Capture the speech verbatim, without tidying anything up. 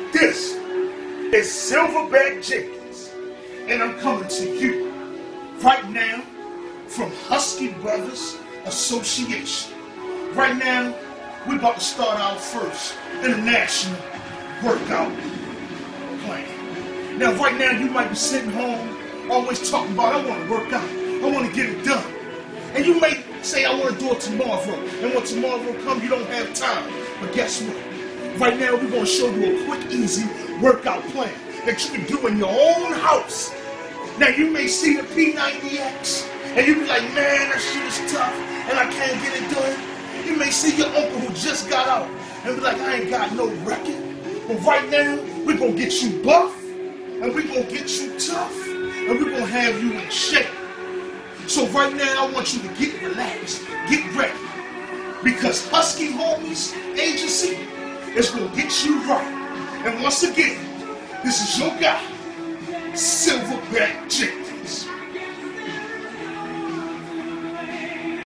This is Silverback Jenkins, and I'm coming to you right now from Husky Brothers Association. Right now, we're about to start our first international workout plan. Now, right now, you might be sitting home always talking about, I want to work out, I want to get it done. And you may say, I want to do it tomorrow. And when tomorrow comes, you don't have time. But guess what? Right now, we're going to show you a quick, easy workout plan that you can do in your own house. Now, you may see the P ninety X, and you be like, man, that shit is tough, and I can't get it done. You may see your uncle who just got out, and be like, I ain't got no record. But right now, we're going to get you buff, and we're going to get you tough, and we're going to have you in shape. So right now, I want you to get relaxed, get ready, because Husky Homies Agency is going to get you right. And once again, this is your guy, Silverback Jenkins.